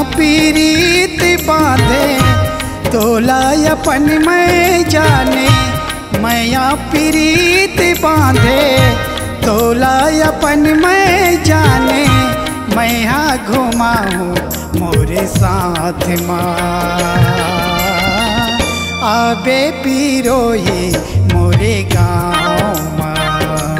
पीरीत बांधे तोला अपन मैं जाने। मैया पीरीत बांधे तोला अपन मैं जाने। मैया घुमाऊँ मोरे साथ माँ आबे पीरोही मोरे गाँव माँ।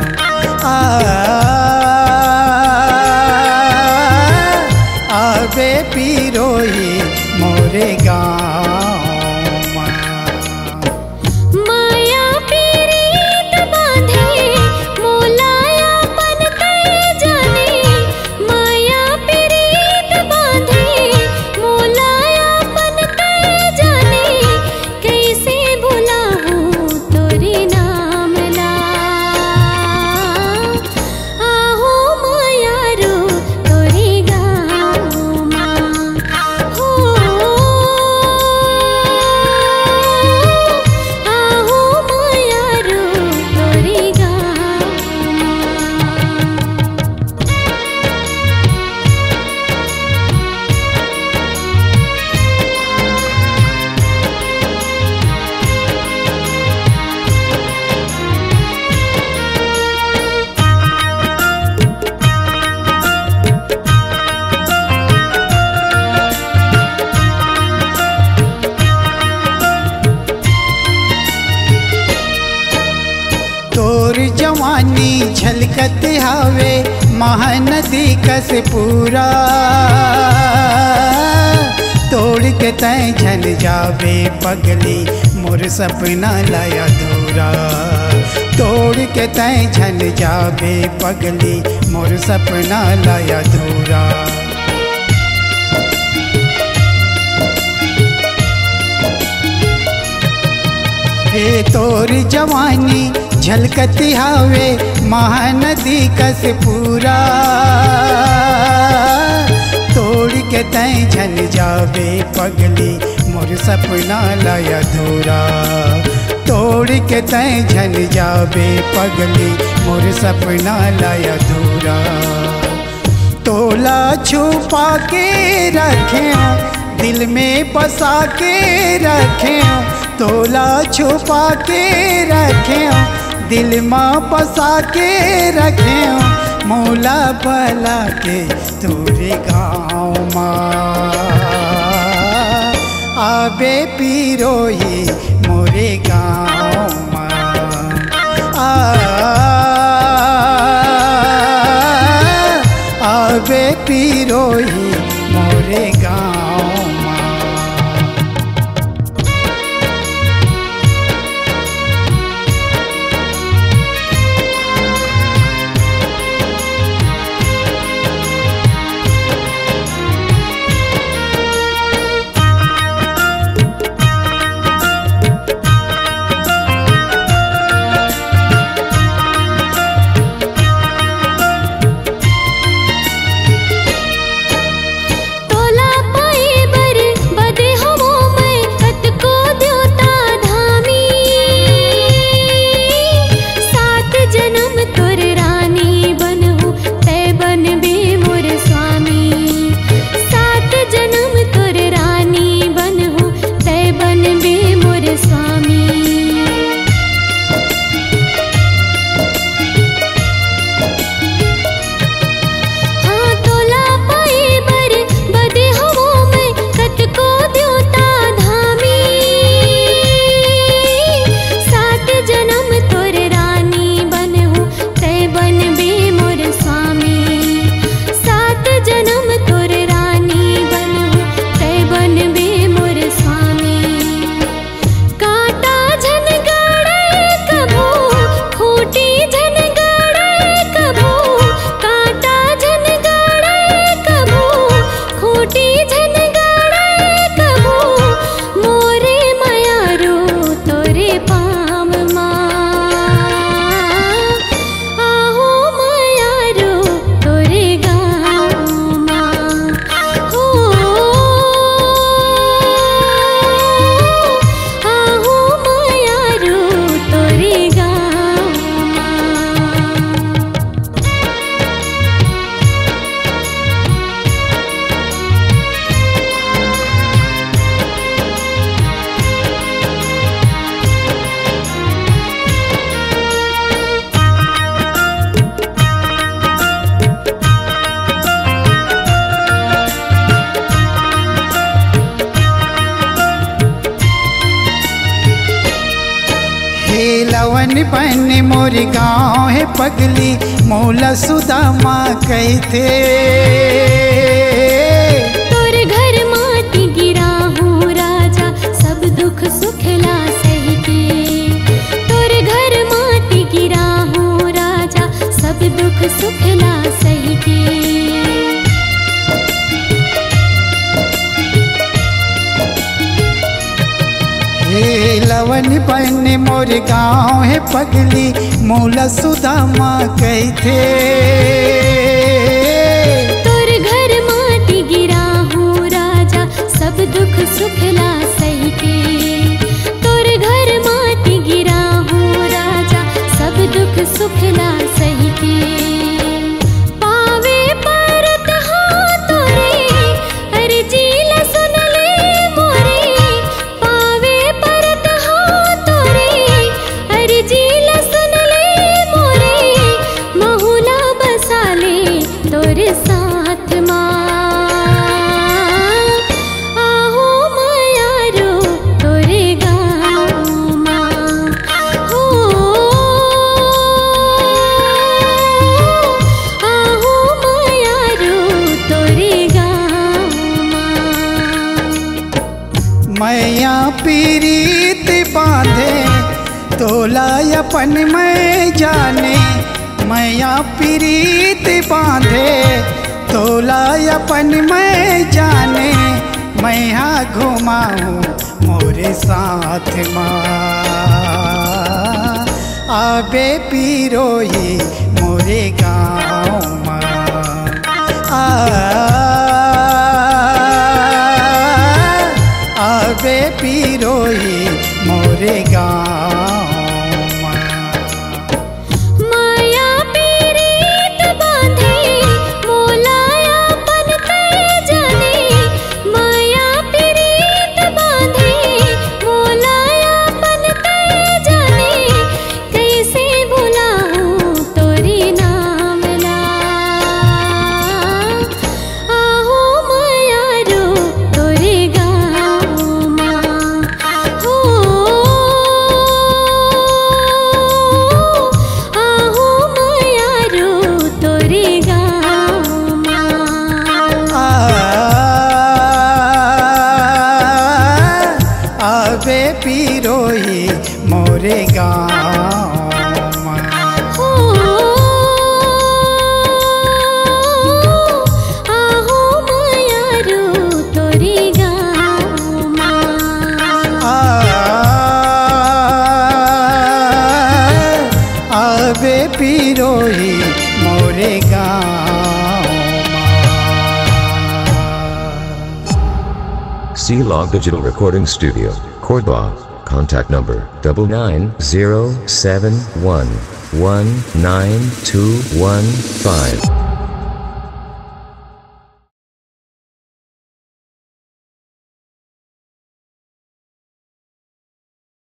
आबे पीरोही मोरे गाँव माँ। माया पीरीत बांधे मोलाया पन तय जाने। माया पीरीत बांधे मोलाया पन तय जाने। कैसे भुलाऊं तोरे नाम ला। आहो माया रो तोरे गाँव माँ। हो आहो माया रो तोरे गाँव माँ। तोर जवानी झलकत हावे महानदी कस पूरा। तोड़ के तय झल जावे पगली मोर सपना लाया अधूरा। तोड़ के तय झल जावे पगली मोर सपना लाया अधूरा। हे तोर जवानी झलकती हावे महानदी कस पूरा। तोड़ के तय झल जावे पगली मोर सपना लाया अधूरा। तोड़ के तय झल जावे पगली मोर सपना लाया अधूरा। तोला छुपा के रखे दिल में बसा के रखे। तोला छुपा के रखे दिल में बसा के रखे। मोला बला के तोरे गाँव माँ आबे पीरोही मोरे गाँव माँ। आबे पीरोही मोरे गाँव माँ। बन मोर गाँव है पगली मोला सुदामा कहते। तोर घर माटी गिरा हूँ राजा सब दुख सुखला सही के। तोर घर माटी गिरा हूँ राजा सब दुख सुखला सही के। लवन बन मोर गाँव है पगली मोला सुदामा कहते। तोर घर माटी गिरा हूँ राजा सब दुख सुखला सही के। तोर घर माटी गिरा हूँ राजा सब दुख सुखला सही के। पावे परत हाँ तोरे अर्जी ला सुन ले मोरे। पावे परत हाँ तोरे अर्जी ला सुन ले मोरे। महुला बसा ले तोरे साथ माँ। आहो मायारो तोरे गाँव माँ। हो आहो मायारो तोरे गाँव माँ। मैया पीरीत बांधे तोला अपन मैं जाने। मैया पीरीत बांधे तोला अपन मैं जाने। मैया घुमाऊँ मोरे साथ माँ। आबे पीरोही मोरे गाँव माँ। आबे पीरोही मोरे गाँव माँ। माया पीरीत बांधे मोलाया पन तय जाने। माया पीरीत बांधे मोलाया पन तय जाने। कैसे भुलाऊं तोरी नाम ला। आहो मायारो तोरे गाँव माँ। हो आहो मायारो तोरे गाँव माँ। आबे पीरोही मोरे गाँव माँ। हो आहो मायारो तोरे गाँव माँ। आबे पीरोही मोरे गाँव माँ। C-Log Digital Recording Studio, Cordoba. Contact number 99071192115.